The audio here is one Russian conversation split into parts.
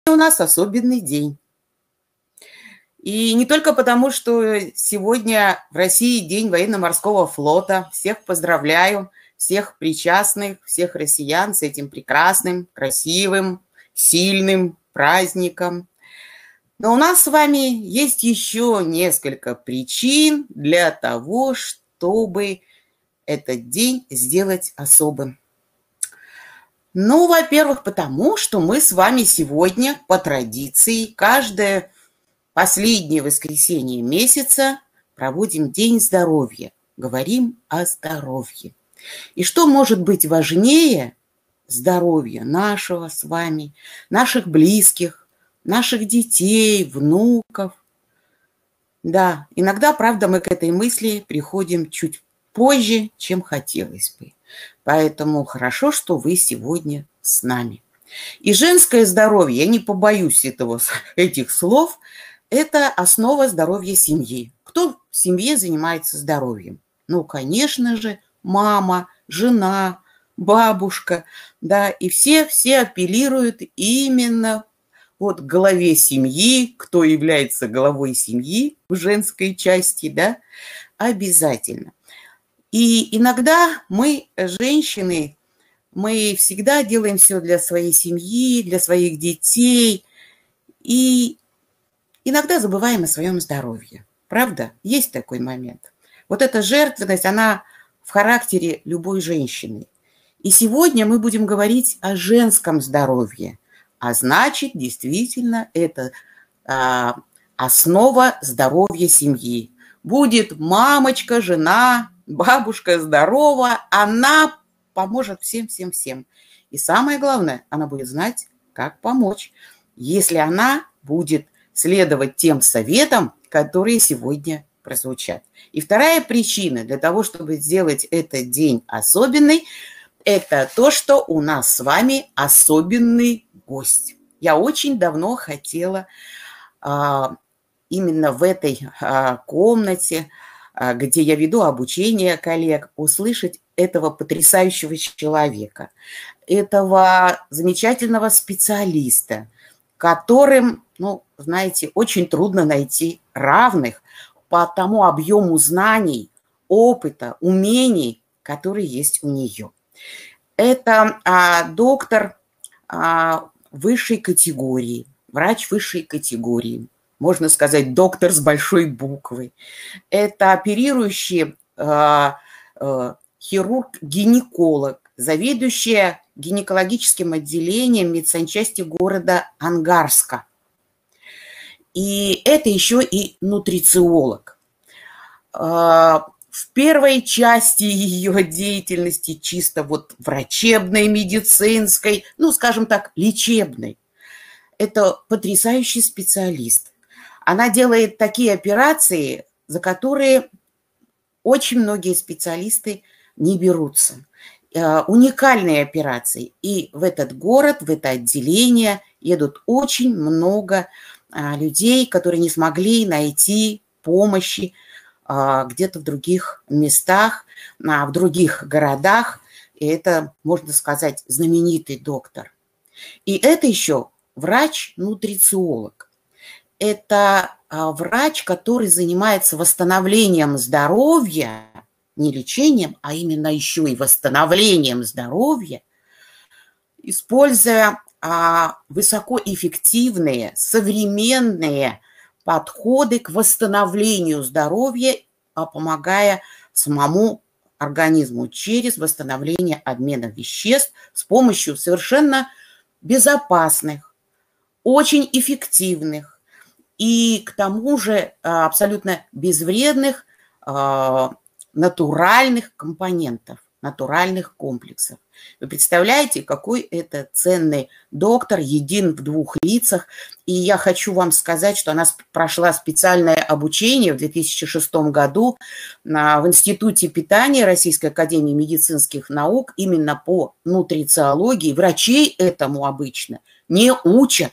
у нас особенный день. И не только потому, что сегодня в России День военно-морского флота. Всех поздравляю, всех причастных, всех россиян с этим прекрасным, красивым, сильным праздником. Но у нас с вами есть еще несколько причин для того, чтобы этот день сделать особым. Ну, во-первых, потому что мы с вами сегодня по традиции каждое последнее воскресенье месяца проводим День здоровья, говорим о здоровье. И что может быть важнее здоровья нашего с вами, наших близких, наших детей, внуков? Да, иногда, правда, мы к этой мысли приходим чуть позже, чем хотелось бы. Поэтому хорошо, что вы сегодня с нами. И женское здоровье, я не побоюсь этих слов, это основа здоровья семьи. Кто в семье занимается здоровьем? Ну, конечно же, мама, жена, бабушка, да, и все апеллируют именно вот к главе семьи, кто является главой семьи в женской части, да, обязательно. И иногда мы, женщины, мы всегда делаем все для своей семьи, для своих детей, и иногда забываем о своем здоровье. Правда? Есть такой момент. Вот эта жертвенность, она в характере любой женщины. И сегодня мы будем говорить о женском здоровье. А значит, действительно, это основа здоровья семьи. Будет мамочка, жена, бабушка здорова, она поможет всем. И самое главное, она будет знать, как помочь, если она будет следовать тем советам, которые сегодня прозвучат. И вторая причина для того, чтобы сделать этот день особенный, это то, что у нас с вами особенный гость. Я очень давно хотела именно в этой комнате, где я веду обучение коллег, услышать этого потрясающего человека, этого замечательного специалиста, которым, ну, знаете, очень трудно найти равных по тому объему знаний, опыта, умений, которые есть у нее. Это доктор высшей категории, врач высшей категории, можно сказать, доктор с большой буквы. Это оперирующий хирург-гинеколог, заведующая гинекологическим отделением медсанчасти города Ангарска. И это еще и нутрициолог. В первой части ее деятельности, чисто вот врачебной, медицинской, ну, скажем так, лечебной, это потрясающий специалист. Она делает такие операции, за которые очень многие специалисты не берутся. Уникальные операции. И в этот город, в это отделение едут очень много людей, которые не смогли найти помощи где-то в других местах, в других городах. И это, можно сказать, знаменитый доктор. И это еще врач-нутрициолог. Это врач, который занимается восстановлением здоровья, не лечением, а именно еще и восстановлением здоровья, используя высокоэффективные, современные подходы к восстановлению здоровья, помогая самому организму через восстановление обмена веществ с помощью совершенно безопасных, очень эффективных и к тому же абсолютно безвредных натуральных компонентов, натуральных комплексов. Вы представляете, какой это ценный доктор, един в двух лицах. И я хочу вам сказать, что она прошла специальное обучение в 2006 году в Институте питания Российской академии медицинских наук именно по нутрициологии. Врачей этому обычно не учат.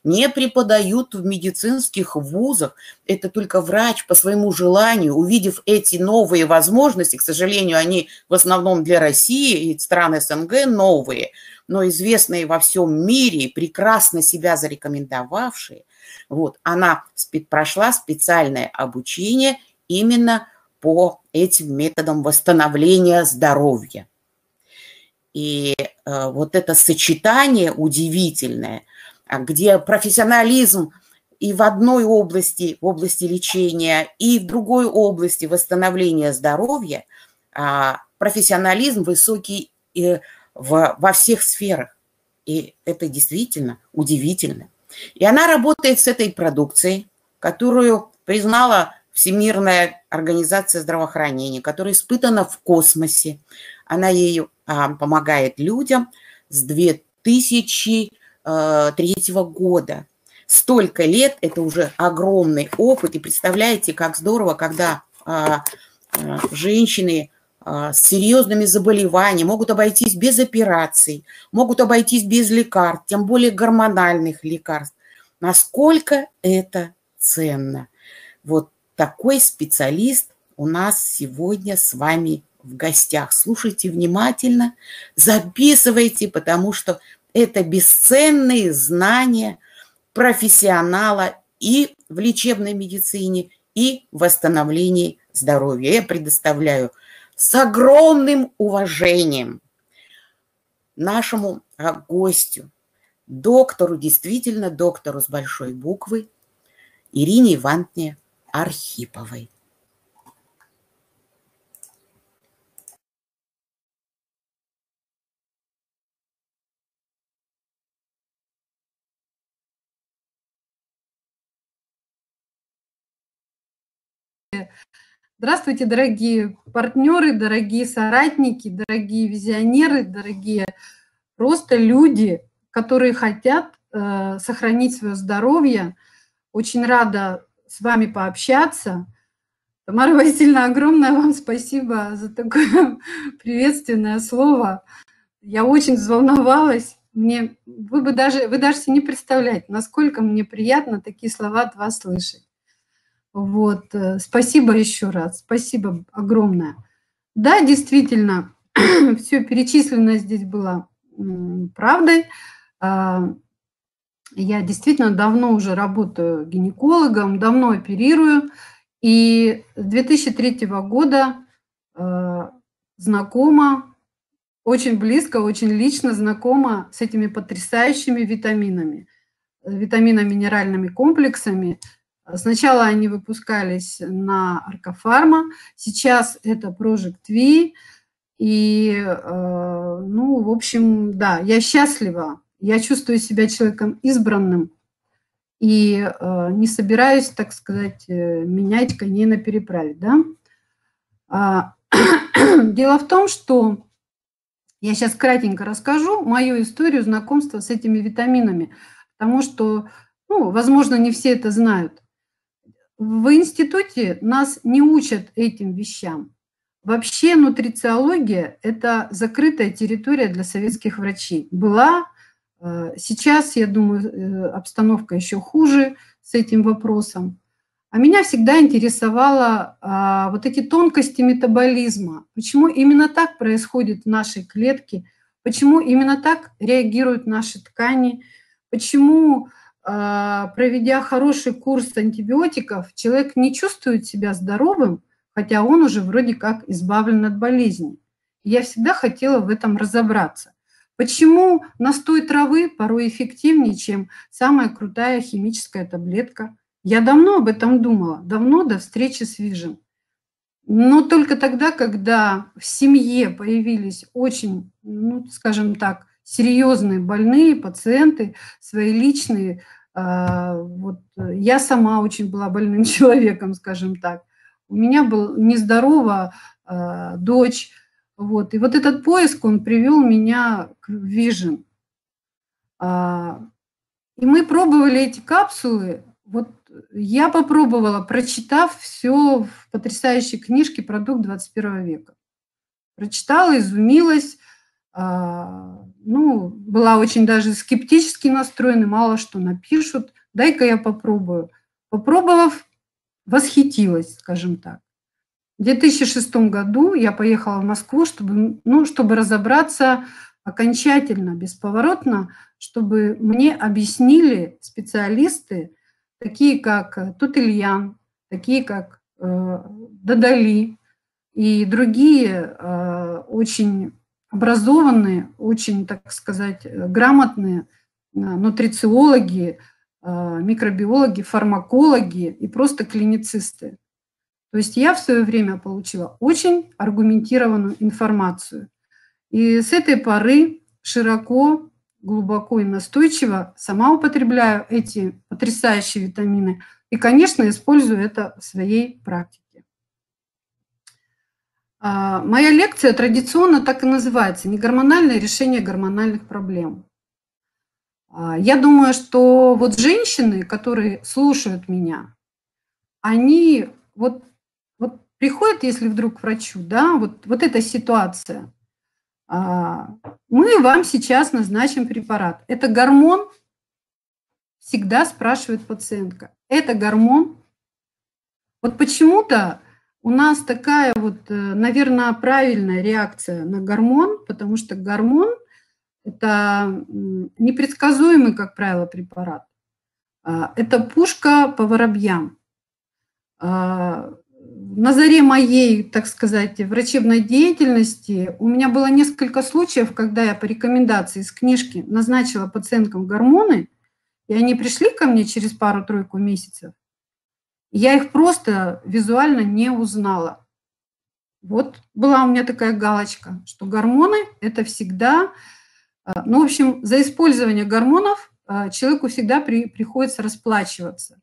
не преподают в медицинских вузах. Это только врач по своему желанию, увидев эти новые возможности, к сожалению, они в основном для России и стран СНГ новые, но известные во всем мире, прекрасно себя зарекомендовавшие, вот, она прошла специальное обучение именно по этим методам восстановления здоровья. И вот это сочетание удивительное, где профессионализм и в одной области, в области лечения, и в другой области восстановления здоровья, профессионализм высокий во всех сферах. И это действительно удивительно. И она работает с этой продукцией, которую признала Всемирная организация здравоохранения, которая испытана в космосе. Она ею помогает людям с 2003 года. Столько лет, это уже огромный опыт. И представляете, как здорово, когда женщины с серьезными заболеваниями могут обойтись без операций, могут обойтись без лекарств, тем более гормональных лекарств. Насколько это ценно. Вот такой специалист у нас сегодня с вами в гостях. Слушайте внимательно, записывайте, потому что это бесценные знания профессионала и в лечебной медицине, и в восстановлении здоровья. Я предоставляю с огромным уважением нашему гостю, доктору, действительно доктору с большой буквы, Ирине Ивановне Архиповой. Здравствуйте, дорогие партнеры, дорогие соратники, дорогие визионеры, дорогие просто люди, которые хотят сохранить свое здоровье. Очень рада с вами пообщаться. Тамара Васильевна, огромное вам спасибо за такое приветственное слово. Я очень взволновалась. Вы даже себе не представляете, насколько мне приятно такие слова от вас слышать. Вот, спасибо еще раз, спасибо огромное. Да, действительно, все перечисленное здесь было правдой. Я действительно давно уже работаю гинекологом, давно оперирую. И с 2003 года знакома, очень близко, очень лично знакома с этими потрясающими витаминами, витаминно-минеральными комплексами. Сначала они выпускались на Аркофарма, сейчас это Project V. И, ну, в общем, да, я счастлива, я чувствую себя человеком избранным и не собираюсь, так сказать, менять коней на переправе, да. Дело в том, что я сейчас кратенько расскажу мою историю знакомства с этими витаминами, потому что, ну, возможно, не все это знают. В институте нас не учат этим вещам. Вообще нутрициология – это закрытая территория для советских врачей. Была, сейчас, я думаю, обстановка еще хуже с этим вопросом. А меня всегда интересовало вот эти тонкости метаболизма. Почему именно так происходит в нашей клетке, почему именно так реагируют наши ткани, почему, проведя хороший курс антибиотиков, человек не чувствует себя здоровым, хотя он уже вроде как избавлен от болезни. Я всегда хотела в этом разобраться. Почему настой травы порой эффективнее, чем самая крутая химическая таблетка? Я давно об этом думала, давно до встречи с Vision. Но только тогда, когда в семье появились очень, ну, скажем так, серьезные больные пациенты, свои личные, вот я сама очень была больным человеком, скажем так. У меня была нездорова дочь, вот. И вот этот поиск, он привел меня к Vision. И мы пробовали эти капсулы. Вот я попробовала, прочитав все в потрясающей книжке «Продукт 21 века». Прочитала, изумилась, Ну, была очень даже скептически настроена, мало что напишут, дай-ка я попробую. Попробовав, восхитилась, скажем так. В 2006 году я поехала в Москву, чтобы разобраться окончательно, бесповоротно, чтобы мне объяснили специалисты, такие как Тутельян, такие как Дадали и другие очень образованные, очень, так сказать, грамотные нутрициологи, микробиологи, фармакологи и просто клиницисты. То есть я в свое время получила очень аргументированную информацию. И с этой поры широко, глубоко и настойчиво сама употребляю эти потрясающие витамины и, конечно, использую это в своей практике. Моя лекция традиционно так и называется «Негормональное решение гормональных проблем». Я думаю, что вот женщины, которые слушают меня, они вот приходят, если вдруг к врачу, да, вот эта ситуация. Мы вам сейчас назначим препарат. Это гормон? Всегда спрашивает пациентка. Это гормон? Вот почему-то у нас такая вот, наверное, правильная реакция на гормон, потому что гормон – это непредсказуемый, как правило, препарат. Это пушка по воробьям. На заре моей, так сказать, врачебной деятельности у меня было несколько случаев, когда я по рекомендации из книжки назначила пациенткам гормоны, и они пришли ко мне через пару-тройку месяцев. Я их просто визуально не узнала. Вот была у меня такая галочка, что гормоны – это всегда… Ну, в общем, за использование гормонов человеку всегда приходится расплачиваться.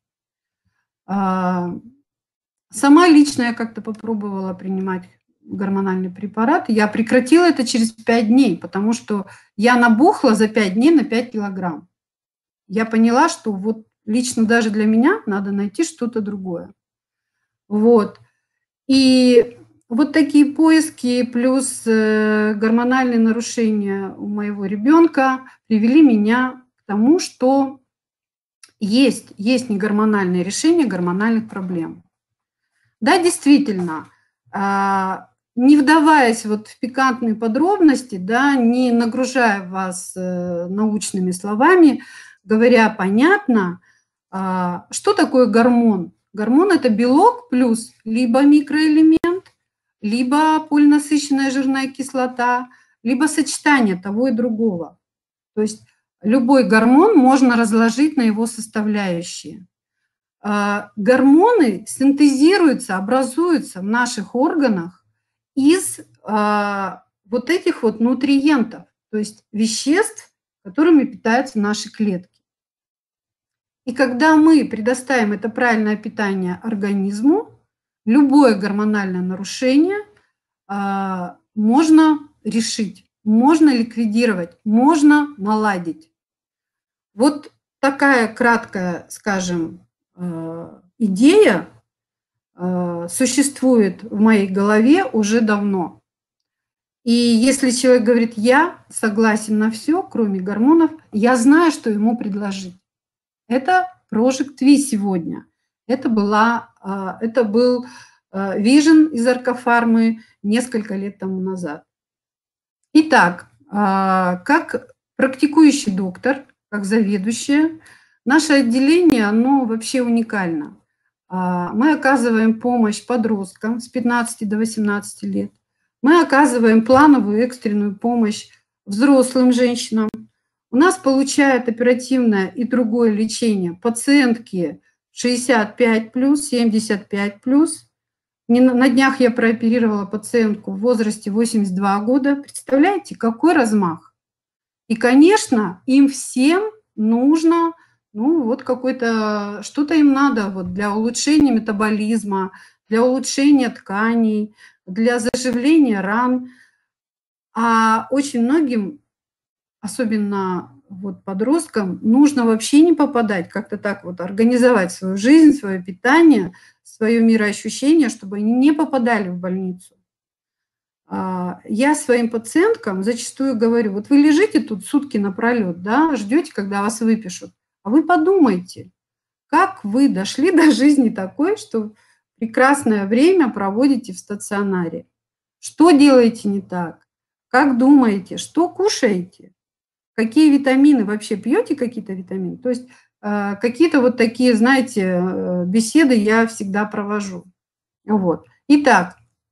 Сама лично я как-то попробовала принимать гормональный препарат. Я прекратила это через 5 дней, потому что я набухла за 5 дней на 5 килограмм. Я поняла, что вот лично даже для меня надо найти что-то другое. Вот. И вот такие поиски плюс гормональные нарушения у моего ребенка привели меня к тому, что есть негормональное решение гормональных проблем. Да, действительно, не вдаваясь вот в пикантные подробности, да, не нагружая вас научными словами, говоря понятно, что такое гормон? Гормон – это белок плюс либо микроэлемент, либо полинасыщенная жирная кислота, либо сочетание того и другого. То есть любой гормон можно разложить на его составляющие. Гормоны синтезируются, образуются в наших органах из вот этих вот нутриентов, то есть веществ, которыми питаются наши клетки. И когда мы предоставим это правильное питание организму, любое гормональное нарушение можно решить, можно ликвидировать, можно наладить. Вот такая краткая, скажем, идея существует в моей голове уже давно. И если человек говорит, я согласен на все, кроме гормонов, я знаю, что ему предложить. Это Project V сегодня. Это был Vision из Аркофармы несколько лет тому назад. Итак, как практикующий доктор, как заведующая, наше отделение, оно вообще уникально. Мы оказываем помощь подросткам с 15 до 18 лет. Мы оказываем плановую экстренную помощь взрослым женщинам. У нас получают оперативное и другое лечение пациентки 65+, 75+. На днях я прооперировала пациентку в возрасте 82 года. Представляете, какой размах? И, конечно, им всем нужно, ну, вот какое-то, что-то им надо вот для улучшения метаболизма, для улучшения тканей, для заживления ран. А очень многим, особенно вот подросткам, нужно вообще не попадать, как-то так вот организовать свою жизнь, свое питание, свое мироощущение, чтобы они не попадали в больницу. Я своим пациенткам зачастую говорю, вот вы лежите тут сутки напролет, да, ждете, когда вас выпишут, а вы подумайте, как вы дошли до жизни такой, что прекрасное время проводите в стационаре. Что делаете не так? Как думаете? Что кушаете? Какие витамины? Вообще пьете какие-то витамины? То есть какие-то вот такие, знаете, беседы я всегда провожу. Вот. Итак,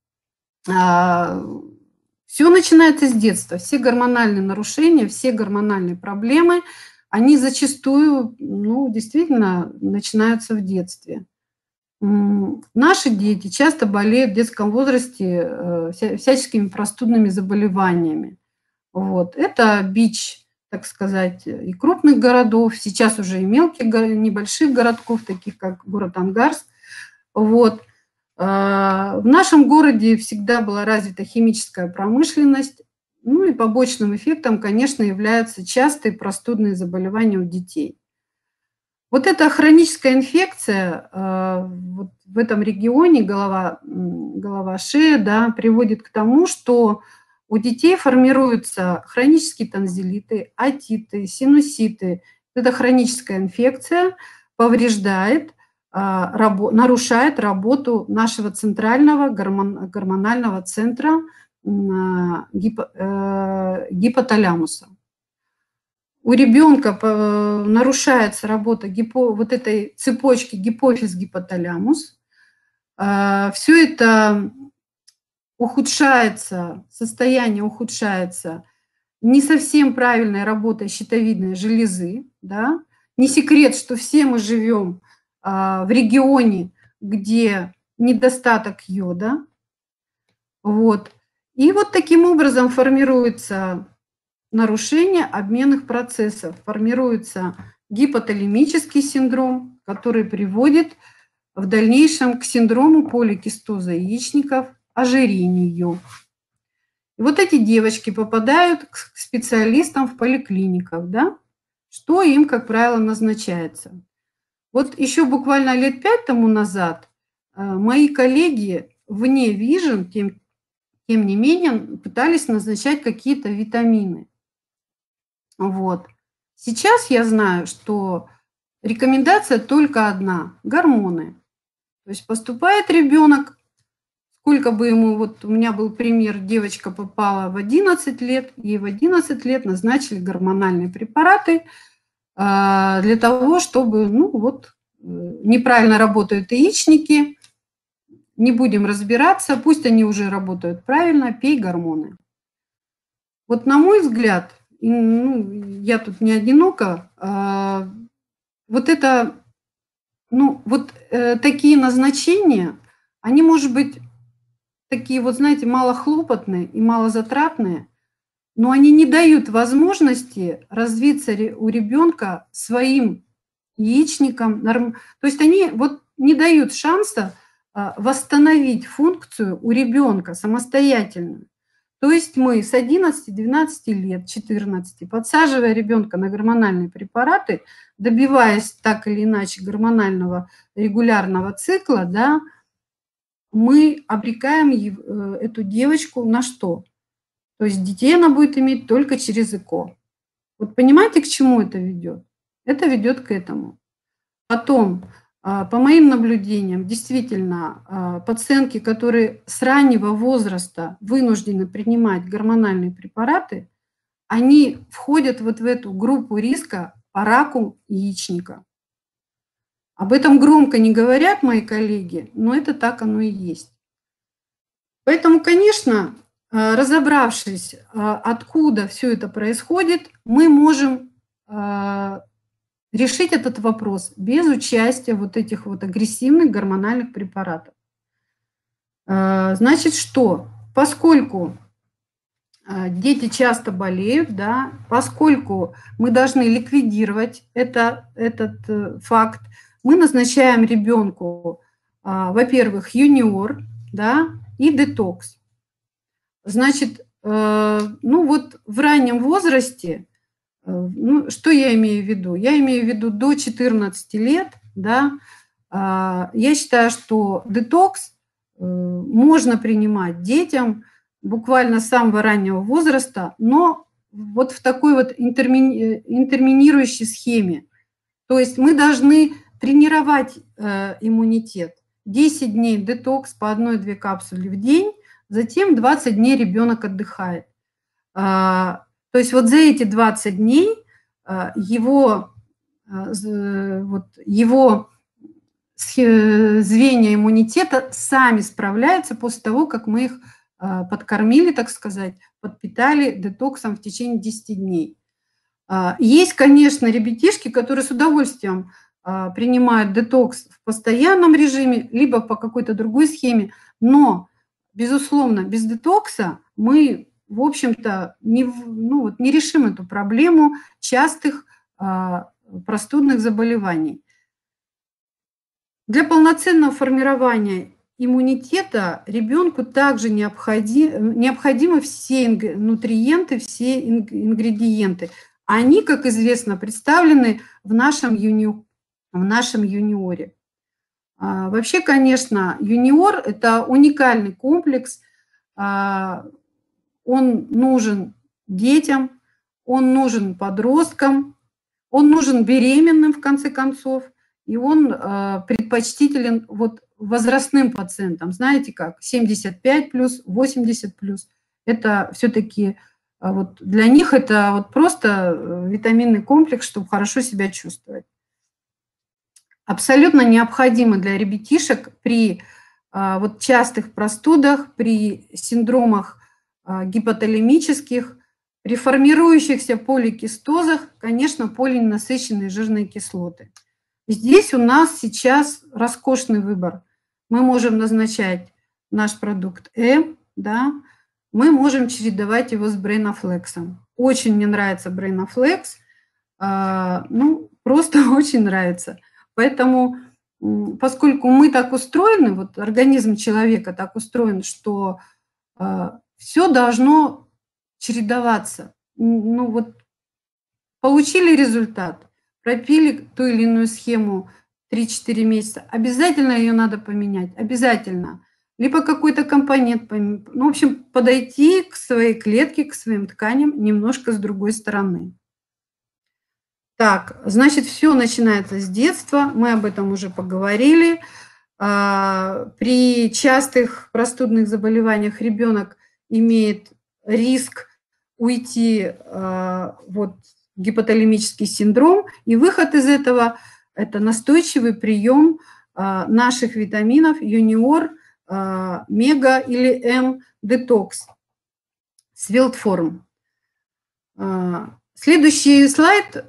все начинается с детства. Все гормональные нарушения, все гормональные проблемы, они зачастую, ну, действительно начинаются в детстве. Наши дети часто болеют в детском возрасте всяческими простудными заболеваниями. Вот. Это бич, так сказать, и крупных городов, сейчас уже и мелких, небольших городков, таких как город Ангарск. Вот. В нашем городе всегда была развита химическая промышленность, ну и побочным эффектом, конечно, являются частые простудные заболевания у детей. Вот эта хроническая инфекция вот в этом регионе, голова-шея, да, приводит к тому, что у детей формируются хронические танзелиты, отиты, синуситы. Эта хроническая инфекция повреждает, нарушает работу нашего центрального гормонального центра гипоталамуса. У ребенка нарушается работа вот этой цепочки гипофиз-гипоталамус. Все это ухудшается, состояние ухудшается не совсем правильной работой щитовидной железы. Да? Не секрет, что все мы живем в регионе, где недостаток йода. Вот. И вот таким образом формируется нарушение обменных процессов, формируется гипоталемический синдром, который приводит в дальнейшем к синдрому поликистоза яичников, ожирению. И вот эти девочки попадают к специалистам в поликлиниках, да? Что им, как правило, назначается. Вот еще буквально лет 5 тому назад мои коллеги вне Vision, тем не менее, пытались назначать какие-то витамины. Вот. Сейчас я знаю, что рекомендация только одна – гормоны. То есть поступает ребенок, сколько бы ему, вот у меня был пример, девочка попала в 11 лет, ей в 11 лет назначили гормональные препараты для того, чтобы, ну вот, неправильно работают яичники, не будем разбираться, пусть они уже работают правильно, пей гормоны. Вот на мой взгляд, ну, я тут не одинока, вот это, ну, вот такие назначения, они, может быть, такие вот, знаете, малохлопотные и малозатратные, но они не дают возможности развиться у ребенка своим яичником. То есть они вот не дают шанса восстановить функцию у ребенка самостоятельно. То есть мы с 11-12 лет, 14, подсаживая ребенка на гормональные препараты, добиваясь так или иначе гормонального регулярного цикла, да, мы обрекаем эту девочку на что? То есть детей она будет иметь только через ЭКО. Вот понимаете, к чему это ведет? Это ведет к этому. Потом, по моим наблюдениям, действительно, пациентки, которые с раннего возраста вынуждены принимать гормональные препараты, они входят вот в эту группу риска по раку яичника. Об этом громко не говорят мои коллеги, но это так оно и есть. Поэтому, конечно, разобравшись, откуда все это происходит, мы можем решить этот вопрос без участия вот этих вот агрессивных гормональных препаратов. Значит, что? Поскольку дети часто болеют, да, поскольку мы должны ликвидировать этот факт, мы назначаем ребенку, во-первых, юниор, да, и детокс. Значит, ну вот в раннем возрасте, ну, что я имею в виду? Я имею в виду до 14 лет, да, я считаю, что детокс можно принимать детям буквально с самого раннего возраста, но вот в такой вот интерминирующей схеме. То есть мы должны тренировать иммунитет. 10 дней детокс по 1-2 капсулы в день, затем 20 дней ребенок отдыхает. То есть вот за эти 20 дней его звенья иммунитета сами справляются после того, как мы их подкормили, так сказать, подпитали детоксом в течение 10 дней. Есть, конечно, ребятишки, которые с удовольствием принимают детокс в постоянном режиме, либо по какой-то другой схеме, но, безусловно, без детокса мы, в общем-то, не решим эту проблему частых простудных заболеваний. Для полноценного формирования иммунитета ребенку также необходимы все нутриенты, все ингредиенты. Они, как известно, представлены в нашем юниоре. Вообще, конечно, юниор – это уникальный комплекс. Он нужен детям, он нужен подросткам, он нужен беременным, в конце концов, и он предпочтителен вот возрастным пациентам. Знаете как, 75+, 80+. Это все-таки вот для них это вот просто витаминный комплекс, чтобы хорошо себя чувствовать. Абсолютно необходимо для ребятишек при вот частых простудах, при синдромах гипоталемических, при формирующихся поликистозах, конечно, полиненасыщенные жирные кислоты. Здесь у нас сейчас роскошный выбор. Мы можем назначать наш продукт да, мы можем чередовать его с Брейнофлексом. Очень мне нравится Брейнофлекс, просто очень нравится. Поэтому, поскольку мы так устроены, вот организм человека так устроен, что все должно чередоваться. Ну вот получили результат, пропили ту или иную схему 3-4 месяца, обязательно ее надо поменять, обязательно. Либо какой-то компонент поменять. Ну, в общем, подойти к своей клетке, к своим тканям немножко с другой стороны. Так, значит, все начинается с детства, мы об этом уже поговорили. При частых простудных заболеваниях ребенок имеет риск уйти вот, в гипоталемический синдром, и выход из этого – это настойчивый прием наших витаминов юниор, мега или М-детокс, Свилтформ. Следующий слайд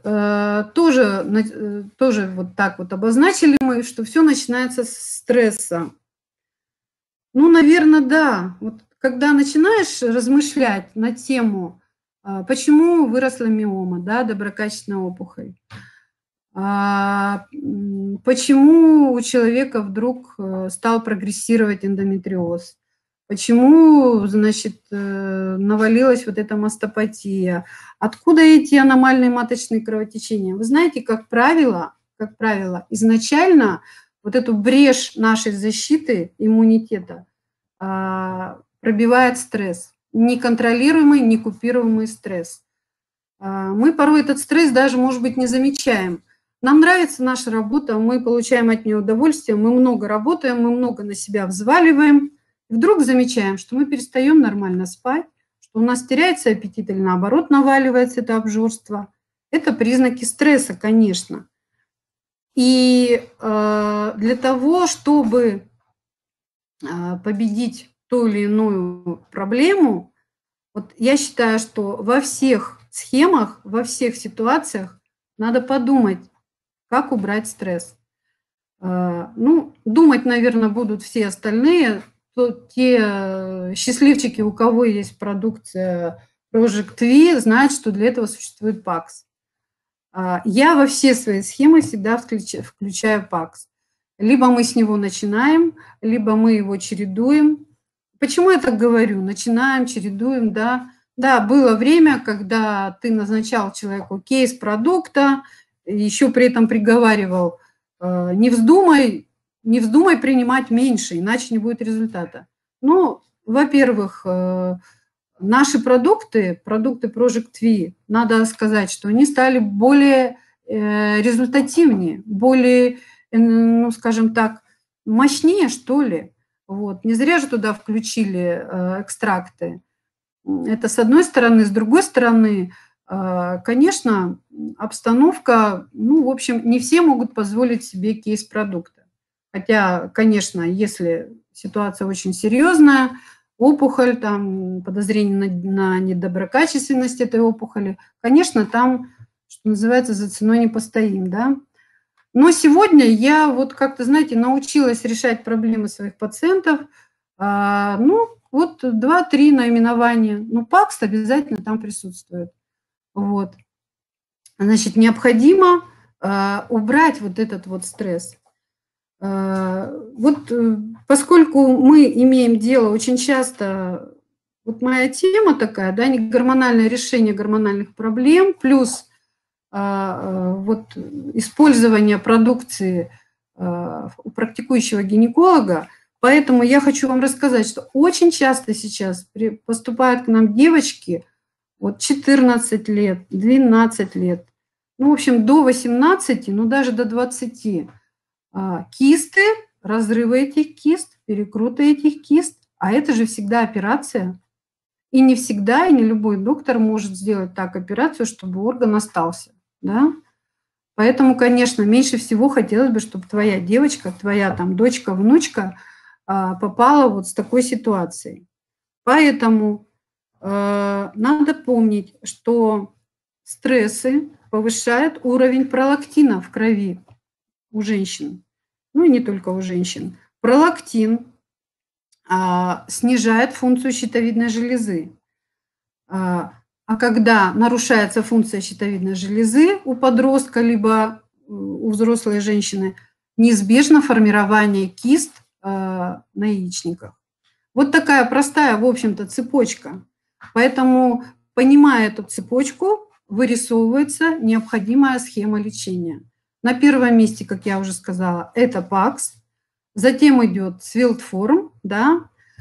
тоже вот так вот обозначили мы, что все начинается с стресса. Ну, наверное, да. Вот когда начинаешь размышлять на тему, почему выросла миома, да, доброкачественная опухоль, почему у человека вдруг стал прогрессировать эндометриоз, почему, значит, навалилась вот эта мастопатия, откуда эти аномальные маточные кровотечения. Вы знаете, как правило, изначально вот эту брешь нашей защиты иммунитета пробивает стресс, неконтролируемый, некупируемый стресс. Мы порой этот стресс даже, может быть, не замечаем. Нам нравится наша работа, мы получаем от нее удовольствие, мы много работаем, мы много на себя взваливаем. И вдруг замечаем, что мы перестаем нормально спать, что у нас теряется аппетит или наоборот наваливается это обжорство. Это признаки стресса, конечно. И для того, чтобы победить ту или иную проблему, вот я считаю, что во всех схемах, во всех ситуациях надо подумать, как убрать стресс. Ну, думать, наверное, будут все остальные, те счастливчики, у кого есть продукция Project V, знают, что для этого существует ПАКС. Я во все свои схемы всегда включаю ПАКС. Либо мы с него начинаем, либо мы его чередуем. Почему я так говорю? Начинаем, чередуем, да. Да, было время, когда ты назначал человеку кейс продукта, еще при этом приговаривал, не вздумай принимать меньше, иначе не будет результата. Но во-первых, наши продукты Project V, надо сказать, что они стали более результативнее, более, ну, скажем так, мощнее, что ли. Вот. Не зря же туда включили экстракты. Это с одной стороны. С другой стороны, конечно, обстановка, ну, в общем, не все могут позволить себе кейс продукта. Хотя, конечно, если ситуация очень серьезная, опухоль, там, подозрение на недоброкачественность этой опухоли, конечно, там, что называется, за ценой не постоим, да. Но сегодня я вот как-то, знаете, научилась решать проблемы своих пациентов. Ну, вот 2-3 наименования. Ну, ПАКС обязательно там присутствует. Вот. Значит, необходимо убрать вот этот вот стресс. Вот поскольку мы имеем дело очень часто, вот моя тема такая, да, не гормональное решение гормональных проблем, плюс вот использование продукции у практикующего гинеколога, поэтому я хочу вам рассказать, что очень часто сейчас поступают к нам девочки, вот 14 лет, 12 лет, ну, в общем, до 18, ну, даже до 20. Кисты, разрывы этих кист, перекруты этих кист, а это же всегда операция. И не всегда, и не любой доктор может сделать так операцию, чтобы орган остался, да. Поэтому, конечно, меньше всего хотелось бы, чтобы твоя девочка, твоя там дочка, внучка попала вот с такой ситуацией. Поэтому надо помнить, что стрессы повышают уровень пролактина в крови у женщин, ну и не только у женщин. Пролактин снижает функцию щитовидной железы. А когда нарушается функция щитовидной железы у подростка либо у взрослой женщины, неизбежно формирование кист на яичниках. Вот такая простая, в общем-то, цепочка. Поэтому, понимая эту цепочку, вырисовывается необходимая схема лечения. На первом месте, как я уже сказала, это ПАКС. Затем идет Свилтформ, да,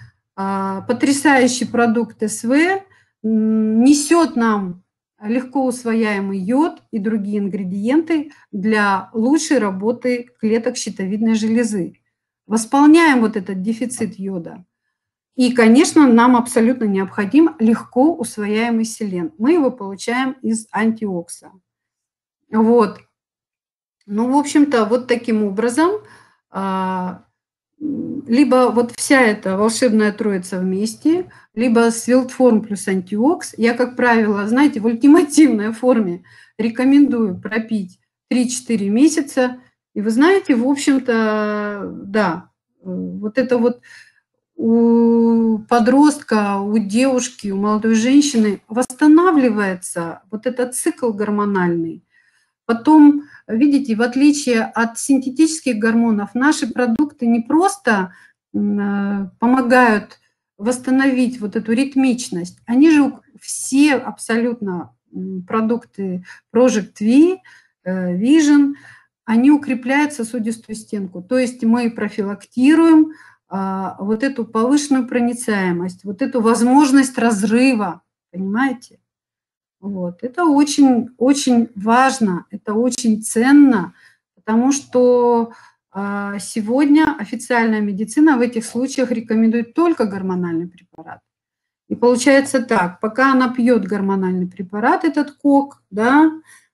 потрясающий продукт СВ, несет нам легко усвояемый йод и другие ингредиенты для лучшей работы клеток щитовидной железы. Восполняем вот этот дефицит йода. И, конечно, нам абсолютно необходим легко усвояемый селен. Мы его получаем из антиокса. Вот. Ну, в общем-то, вот таким образом, либо вот вся эта волшебная троица вместе, либо Свилтформ плюс антиокс. Я, как правило, знаете, в ультимативной форме рекомендую пропить 3-4 месяца. И вы знаете, в общем-то, да, вот это вот у подростка, у девушки, у молодой женщины восстанавливается вот этот цикл гормональный. Потом, видите, в отличие от синтетических гормонов, наши продукты не просто помогают восстановить вот эту ритмичность, они же все абсолютно продукты Project V, Vision, они укрепляют сосудистую стенку. То есть мы профилактируем вот эту повышенную проницаемость, вот эту возможность разрыва, понимаете? Вот. Это очень, очень важно, это очень ценно, потому что сегодня официальная медицина в этих случаях рекомендует только гормональный препарат. И получается так, пока она пьет гормональный препарат, этот КОК, да,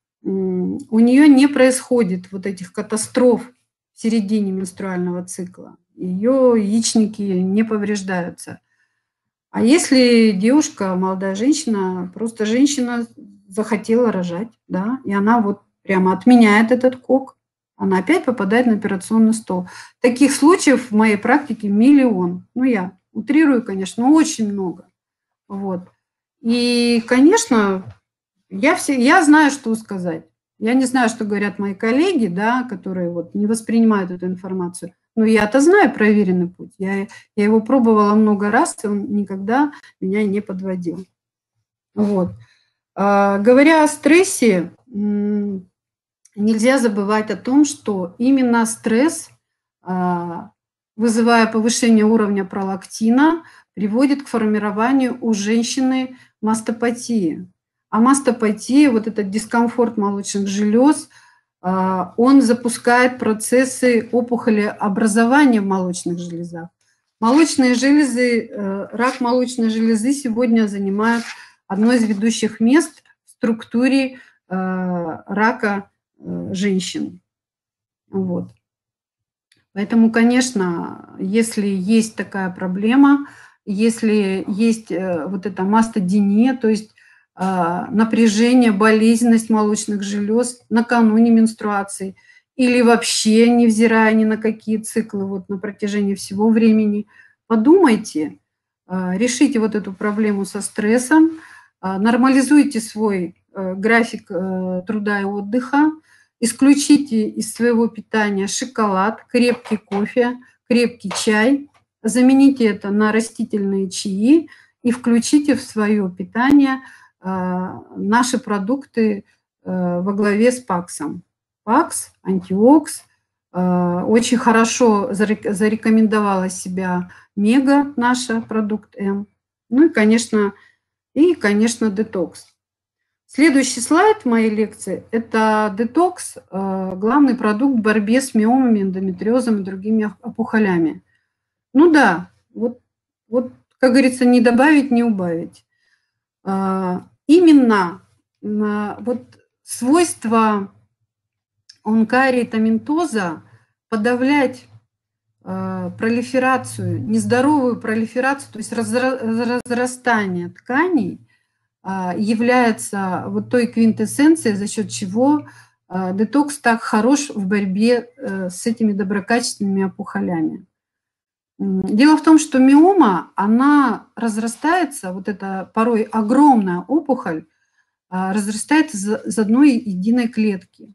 у нее не происходит вот этих катастроф в середине менструального цикла. Ее яичники не повреждаются. А если девушка, молодая женщина, просто женщина захотела рожать, да, и она вот прямо отменяет этот КОК, она опять попадает на операционный стол. Таких случаев в моей практике миллион. Ну, я утрирую, конечно, но очень много. Вот. И, конечно, я знаю, что сказать. Я не знаю, что говорят мои коллеги, да, которые вот не воспринимают эту информацию. Но я-то знаю проверенный путь. Я его пробовала много раз, и он никогда меня не подводил. Вот. Говоря о стрессе, нельзя забывать о том, что именно стресс, вызывая повышение уровня пролактина, приводит к формированию у женщины мастопатии. А мастопатия, вот этот дискомфорт молочных желез, он запускает процессы опухолеобразования в молочных железах. Молочные железы, рак молочной железы сегодня занимает одно из ведущих мест в структуре рака женщин. Вот. Поэтому, конечно, если есть такая проблема, если есть вот эта мастодиния, то есть напряжение, болезненность молочных желез накануне менструации или вообще невзирая ни на какие циклы вот на протяжении всего времени, подумайте, решите вот эту проблему со стрессом, нормализуйте свой график труда и отдыха, исключите из своего питания шоколад, крепкий кофе, крепкий чай, замените это на растительные чаи и включите в свое питание наши продукты во главе с ПАКСом. ПАКС, антиокс, очень хорошо зарекомендовала себя Мега, наша продукт М. Ну и, конечно, детокс. Следующий слайд моей лекции – это детокс, главный продукт в борьбе с миомами, эндометриозом и другими опухолями. Ну да, вот как говорится, не добавить, не убавить. Именно вот свойство онкарии томинтоза подавлять пролиферацию, нездоровую пролиферацию, то есть разрастание тканей, является вот той квинтэссенцией, за счет чего детокс так хорош в борьбе с этими доброкачественными опухолями. Дело в том, что миома, она разрастается, вот эта порой огромная опухоль, разрастается из одной единой клетки.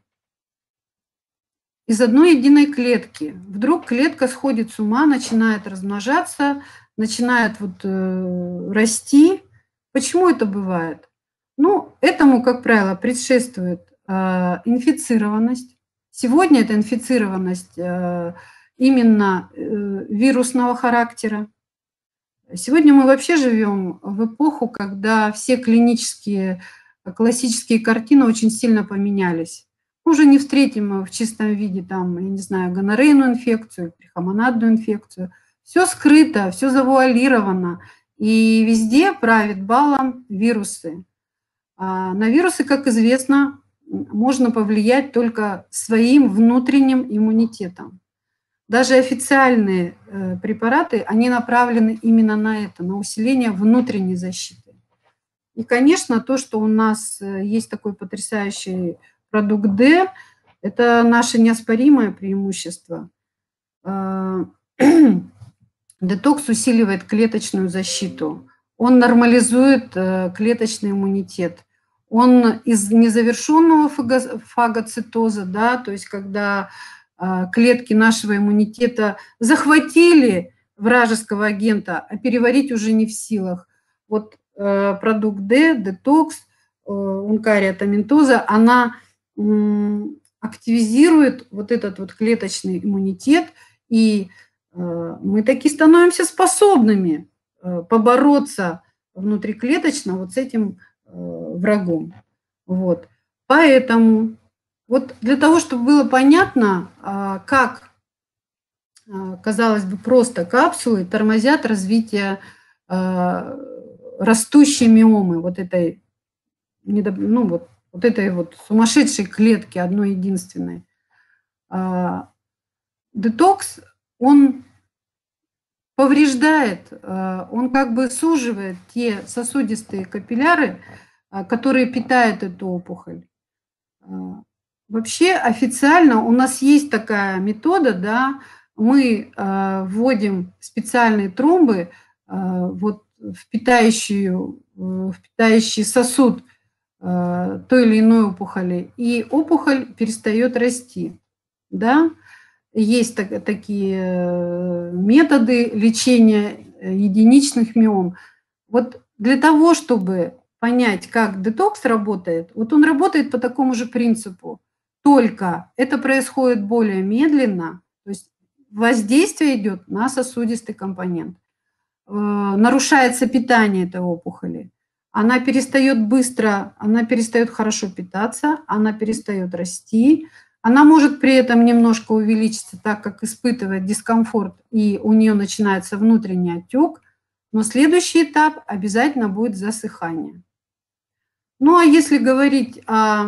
Из одной единой клетки. Вдруг клетка сходит с ума, начинает размножаться, начинает расти. Почему это бывает? Ну, этому, как правило, предшествует инфицированность. Сегодня эта инфицированность именно вирусного характера. Сегодня мы вообще живем в эпоху, когда все классические картины очень сильно поменялись. Уже не встретим мы в чистом виде, там, я не знаю, гонорейную инфекцию, трихомонадную инфекцию. Все скрыто, все завуалировано. И везде правит балом вирусы. На вирусы, как известно, можно повлиять только своим внутренним иммунитетом. Даже официальные препараты, они направлены именно на это, на усиление внутренней защиты. И, конечно, то, что у нас есть такой потрясающий продукт D, это наше неоспоримое преимущество. Детокс усиливает клеточную защиту, он нормализует клеточный иммунитет. Он из незавершенного фагоцитоза, да, то есть когда клетки нашего иммунитета захватили вражеского агента, а переварить уже не в силах. Вот продукт D, детокс, онкария томинтоза, она активизирует вот этот вот клеточный иммунитет, и мы таки становимся способными побороться внутриклеточно вот с этим врагом. Вот. Поэтому вот для того, чтобы было понятно, как, казалось бы, просто капсулы тормозят развитие растущей миомы, вот этой, ну, вот этой вот сумасшедшей клетки, одной единственной. Детокс, он повреждает, он как бы суживает те сосудистые капилляры, которые питают эту опухоль. Вообще официально у нас есть такая метода, да, мы вводим специальные тромбы вот в питающий сосуд той или иной опухоли, и опухоль перестает расти, да. Есть такие методы лечения единичных миом. Вот для того, чтобы понять, как детокс работает, вот он работает по такому же принципу, только это происходит более медленно, то есть воздействие идет на сосудистый компонент. нарушается питание этой опухоли. Она перестает хорошо питаться, она перестает расти, она может при этом немножко увеличиться, так как испытывает дискомфорт, и у нее начинается внутренний отек, но следующий этап обязательно будет засыхание. Ну, а если говорить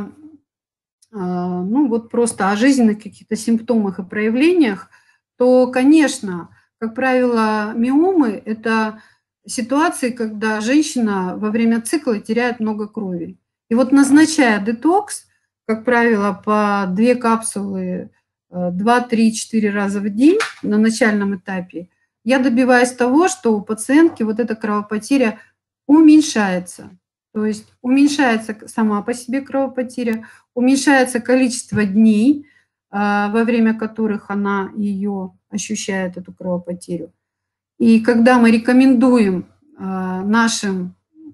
просто о жизненных каких-то симптомах и проявлениях, то, конечно, как правило, миомы – это ситуации, когда женщина во время цикла теряет много крови. И вот, назначая детокс, как правило, по 2 капсулы 2, 3, 4 раза в день на начальном этапе, я добиваюсь того, что у пациентки вот эта кровопотеря уменьшается. То есть уменьшается сама по себе кровопотеря, уменьшается количество дней, во время которых она ее ощущает, эту кровопотерю. И когда мы рекомендуем нашим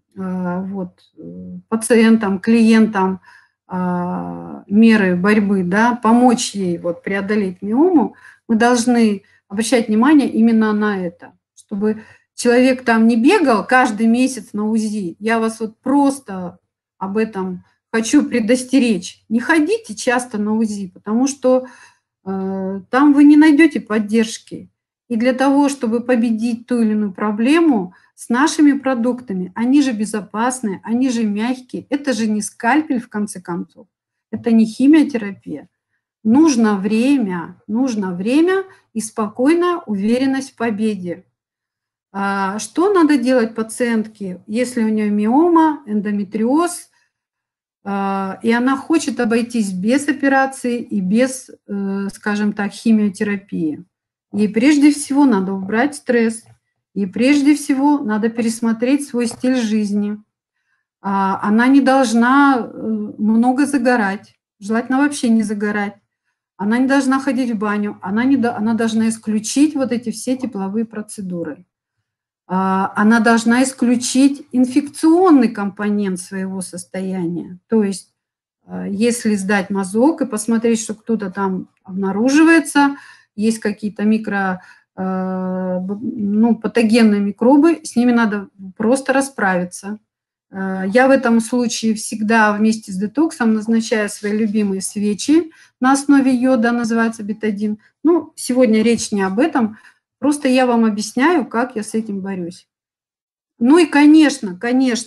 пациентам, клиентам меры борьбы, да, помочь ей преодолеть миому, мы должны обращать внимание именно на это, чтобы человек там не бегал каждый месяц на УЗИ. Я вас просто об этом хочу предостеречь. Не ходите часто на УЗИ, потому что там вы не найдете поддержки. И для того, чтобы победить ту или иную проблему, с нашими продуктами, они же безопасны, они же мягкие, это же не скальпель, в конце концов, это не химиотерапия. Нужно время и спокойная уверенность в победе. Что надо делать пациентке, если у нее миома, эндометриоз, и она хочет обойтись без операции и без, скажем так, химиотерапии? Ей прежде всего надо убрать стресс, и прежде всего надо пересмотреть свой стиль жизни. Она не должна много загорать, желательно вообще не загорать. Она не должна ходить в баню, она должна исключить вот эти все тепловые процедуры. Она должна исключить инфекционный компонент своего состояния. То есть, если сдать мазок и посмотреть, что кто-то там обнаруживается, есть какие-то патогенные микробы, с ними надо просто расправиться. Я в этом случае всегда вместе с детоксом назначаю свои любимые свечи на основе йода, называется бетадин. Ну, сегодня речь не об этом, просто я вам объясняю, как я с этим борюсь. Ну и, конечно,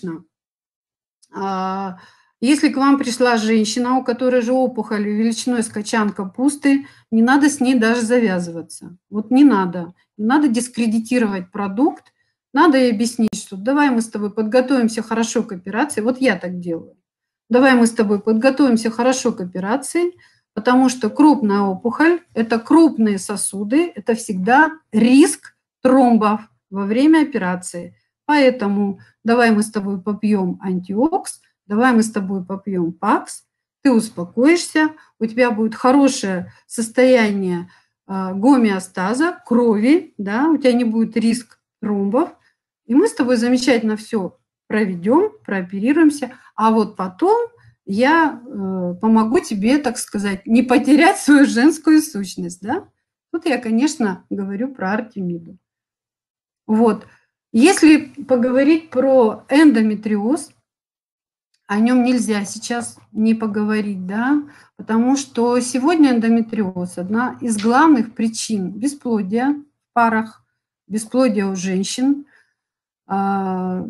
если к вам пришла женщина, у которой же опухоль величиной с качан капусты, не надо с ней даже завязываться. Вот не надо дискредитировать продукт, надо ей объяснить, что давай мы с тобой подготовимся хорошо к операции. Вот я так делаю. Давай мы с тобой подготовимся хорошо к операции, потому что крупная опухоль – это крупные сосуды, это всегда риск тромбов во время операции. Поэтому давай мы с тобой попьем антиокс, давай мы с тобой попьем ПАКС, ты успокоишься, у тебя будет хорошее состояние гомеостаза, крови, да, у тебя не будет риск тромбов, и мы с тобой замечательно все проведем, прооперируемся, а вот потом я помогу тебе, так сказать, не потерять свою женскую сущность, да. Тут я, конечно, говорю про Артемиду. Вот. Если поговорить про эндометриоз, о нем нельзя сейчас не поговорить, да, потому что сегодня эндометриоз – одна из главных причин бесплодия в парах, бесплодия у женщин, то,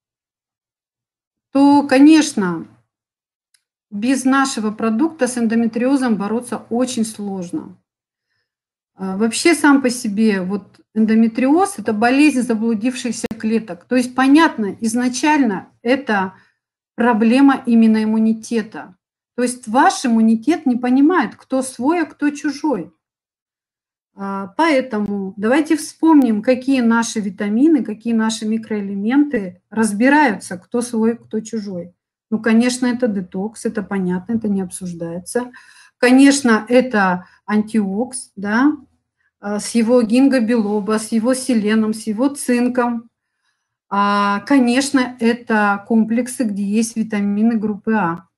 конечно, без нашего продукта с эндометриозом бороться очень сложно. Вообще сам по себе эндометриоз – это болезнь заблудившихся клеток. То есть, понятно, изначально это проблема именно иммунитета. То есть ваш иммунитет не понимает, кто свой, а кто чужой. Поэтому давайте вспомним, какие наши витамины, какие наши микроэлементы разбираются, кто свой, кто чужой. Ну, конечно, это детокс, это понятно, это не обсуждается. Конечно, это антиокс, да, с его гингобилоба, с его селеном, с его цинком. Конечно, это комплексы, где есть витамины группы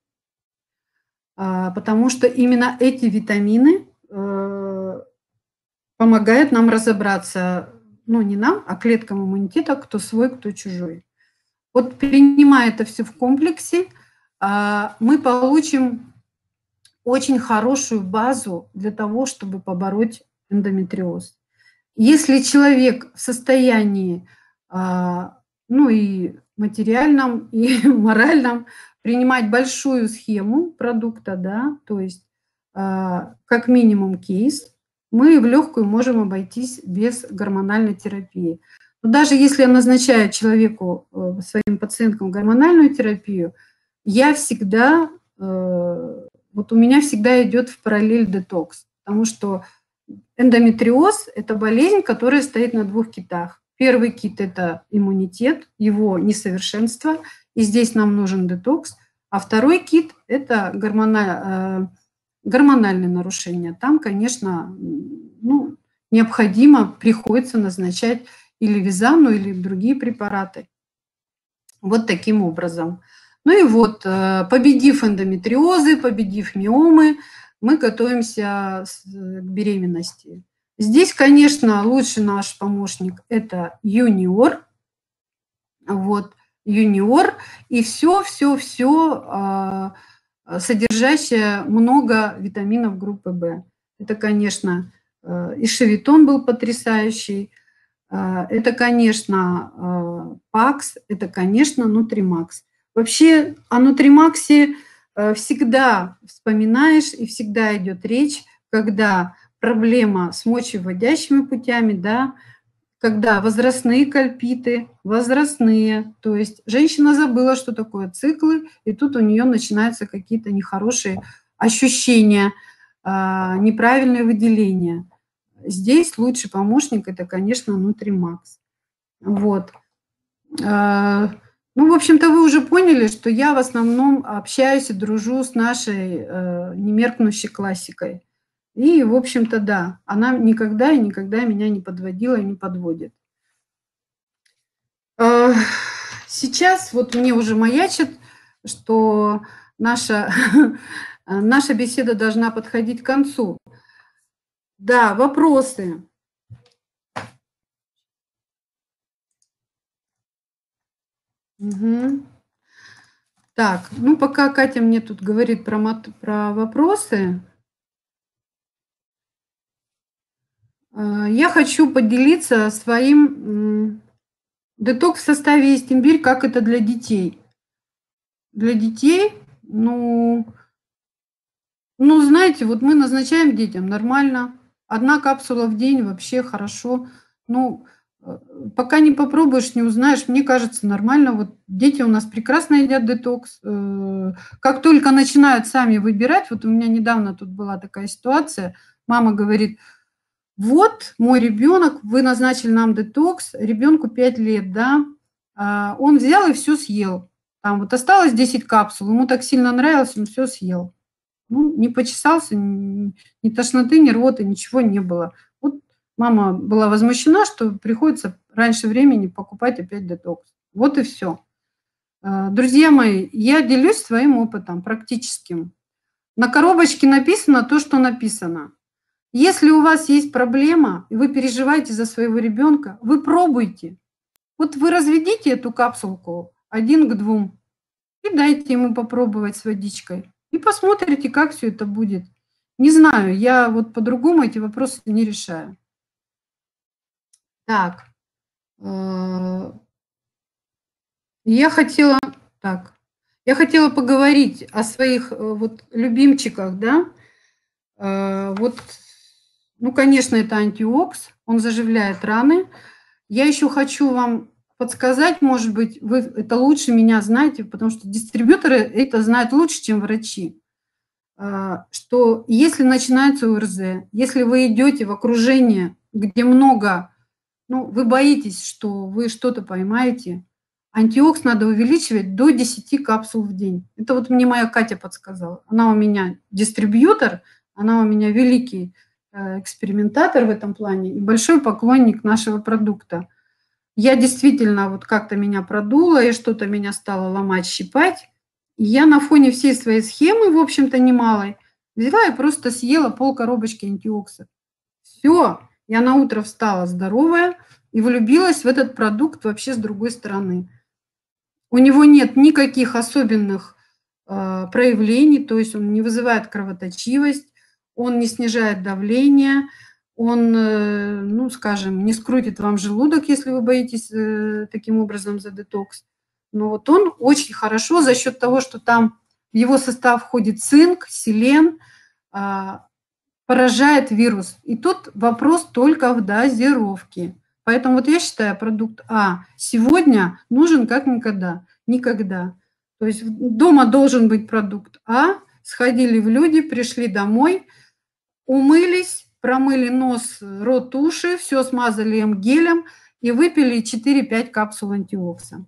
потому что именно эти витамины помогают нам разобраться ну, не нам, а клеткам иммунитета, кто свой, кто чужой. Вот принимая это все в комплексе, мы получим очень хорошую базу для того, чтобы побороть эндометриоз. Если человек в состоянии, ну и материальном, и моральном, принимать большую схему продукта, да, то есть как минимум кейс, мы в легкую можем обойтись без гормональной терапии. Но даже если я назначаю человеку, своим пациенткам гормональную терапию, я всегда, вот у меня всегда идет в параллель детокс, потому что эндометриоз – это болезнь, которая стоит на двух китах. Первый кит – это иммунитет, его несовершенство, и здесь нам нужен детокс. А второй кит – это гормональные нарушения. Там, конечно, ну, необходимо, приходится назначать или визану, или другие препараты. Вот таким образом. Ну и вот, победив эндометриозы, победив миомы, мы готовимся к беременности. Здесь, конечно, лучший наш помощник – это юниор. Вот, юниор и все содержащее много витаминов группы В. Это, конечно, и шавитон был потрясающий, это, конечно, ПАКС, это, конечно, Нутримакс. Вообще о Нутримаксе всегда вспоминаешь и всегда идет речь, когда проблема с мочевыводящими путями, да, когда возрастные кальпиты, то есть женщина забыла, что такое циклы, и тут у нее начинаются какие-то нехорошие ощущения, неправильное выделение. Здесь лучший помощник – это, конечно, Нутримакс. Вот. Ну, в общем-то, вы уже поняли, что я в основном общаюсь и дружу с нашей немеркнущей классикой. И, в общем-то, да, она никогда меня не подводила и не подводит. Сейчас вот мне уже маячит, что наша беседа должна подходить к концу. Да, вопросы. Угу. Так, ну пока Катя мне тут говорит про вопросы, я хочу поделиться своим детокс в составе есть имбирь, как это для детей. Для детей, ну, знаете, вот мы назначаем детям нормально, 1 капсула в день вообще хорошо. Ну, пока не попробуешь, не узнаешь. Мне кажется, нормально. Вот дети у нас прекрасно едят детокс. Как только начинают сами выбирать, вот у меня недавно тут была такая ситуация, мама говорит: вот мой ребенок, вы назначили нам детокс, ребенку 5 лет, да, он взял и все съел. Там вот осталось 10 капсул, ему так сильно нравилось, он все съел. Ну, не почесался, ни тошноты, ни рвоты, ничего не было. Вот мама была возмущена, что приходится раньше времени покупать опять детокс. Вот и все. Друзья мои, я делюсь своим опытом практическим. На коробочке написано то, что написано. Если у вас есть проблема, и вы переживаете за своего ребенка, вы пробуйте. Вот вы разведите эту капсулку 1 к 2 и дайте ему попробовать с водичкой. И посмотрите, как все это будет. Не знаю, я вот по-другому эти вопросы не решаю. Так. Я хотела поговорить о своих вот любимчиках, да. Вот, ну, конечно, это антиокс, он заживляет раны. Я еще хочу вам подсказать, может быть, вы это лучше меня знаете, потому что дистрибьюторы это знают лучше, чем врачи, что если начинается ОРЗ, если вы идете в окружение, где много, ну, вы боитесь, что вы что-то поймаете, антиокс надо увеличивать до 10 капсул в день. Это вот мне моя Катя подсказала. Она у меня дистрибьютор, она у меня великий экспериментатор в этом плане и большой поклонник нашего продукта. Я действительно, вот как-то меня продуло, и что-то меня стало ломать, щипать. И я на фоне всей своей схемы, в общем-то, немалой, взяла и просто съела пол-коробочки антиокса. Все, я на утро встала здоровая, и влюбилась в этот продукт вообще с другой стороны. У него нет никаких особенных проявлений, то есть он не вызывает кровоточивость, он не снижает давление, он, ну, скажем, не скрутит вам желудок, если вы боитесь таким образом за детокс. Но вот он очень хорошо за счет того, что там в его состав входит цинк, селен, поражает вирус. И тут вопрос только в дозировке. Поэтому вот я считаю, продукт сегодня нужен как никогда. Никогда. То есть дома должен быть продукт сходили в люди, пришли домой, умылись, промыли нос, рот, уши, все смазали гелем и выпили 4-5 капсул антиокса.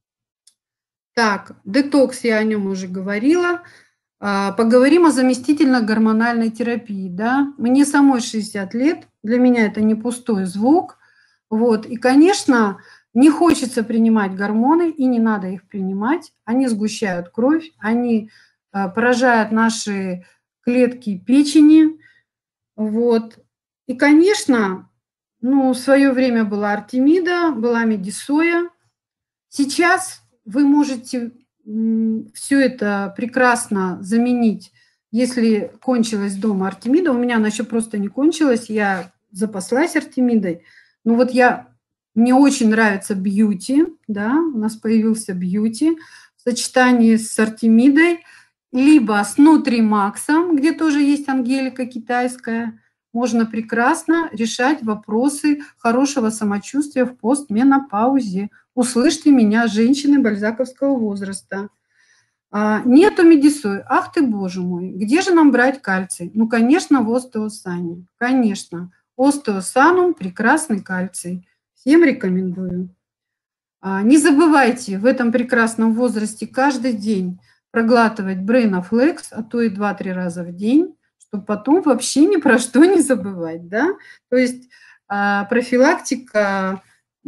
Так, детокс, я о нем уже говорила. Поговорим о заместительно-гормональной терапии. Да? Мне самой 60 лет, для меня это не пустой звук. Вот. И, конечно, не хочется принимать гормоны, и не надо их принимать. Они сгущают кровь, они поражают наши клетки печени. Вот. И, конечно, в свое время была Артемида, была Медисоя. Сейчас вы можете все это прекрасно заменить, если кончилась дома Артемида. У меня она еще просто не кончилась, я запаслась Артемидой. Но вот мне очень нравится бьюти, да, у нас появился бьюти в сочетании с Артемидой, либо с Нутримаксом, где тоже есть ангелика китайская. Можно прекрасно решать вопросы хорошего самочувствия в постменопаузе. Услышьте меня, женщины бальзаковского возраста. Нету Медисои. Ах ты, боже мой, где же нам брать кальций? Ну, конечно, в остеосане. Конечно. Остеосанум – прекрасный кальций. Всем рекомендую. Не забывайте в этом прекрасном возрасте каждый день проглатывать Брейнофлекс, а то и 2-3 раза в день, чтобы потом вообще ни про что не забывать. Да? То есть профилактика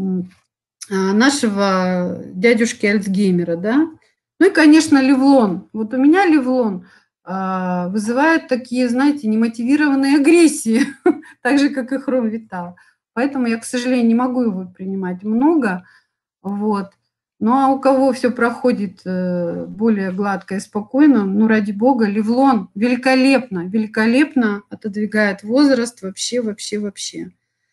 нашего дядюшки Альцгеймера. Да? Ну и, конечно, Левлон. Вот у меня Левлон вызывает такие, знаете, немотивированные агрессии, так же, как и Хромвитал. Поэтому я, к сожалению, не могу его принимать много. Вот. Ну, а у кого все проходит более гладко и спокойно, ну, ради бога, Левлон великолепно, великолепно отодвигает возраст вообще.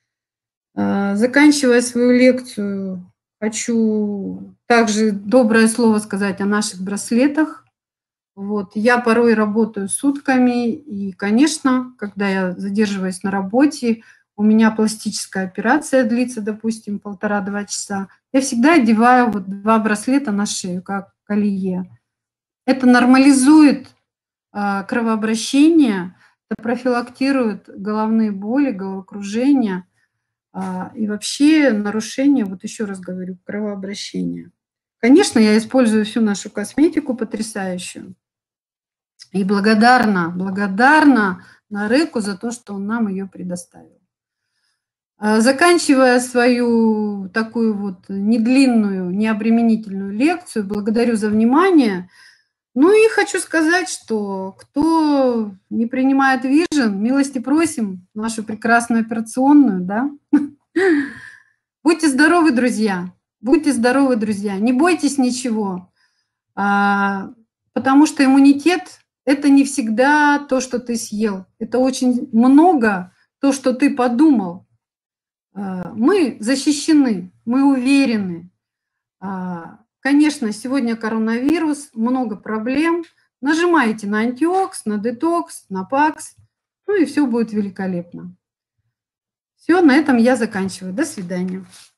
Заканчивая свою лекцию, хочу также доброе слово сказать о наших браслетах. Вот. Я порой работаю сутками, и, конечно, когда я задерживаюсь на работе, у меня пластическая операция длится, допустим, 1,5-2 часа, я всегда одеваю вот 2 браслета на шею, как колье. Это нормализует кровообращение, это профилактирует головные боли, головокружение и вообще нарушение, вот еще раз говорю, кровообращения. Конечно, я использую всю нашу косметику потрясающую. И благодарна Нареку за то, что он нам ее предоставил. Заканчивая свою такую вот недлинную, необременительную лекцию, благодарю за внимание. Ну и хочу сказать, что кто не принимает Vision, милости просим в нашу прекрасную операционную, да. Будьте здоровы, друзья, не бойтесь ничего, потому что иммунитет – это не всегда то, что ты съел, это очень много то, что ты подумал. Мы защищены, мы уверены. Конечно, сегодня коронавирус, много проблем. Нажимайте на антиокс, на детокс, на пакс, ну и все будет великолепно. Все, на этом я заканчиваю. До свидания.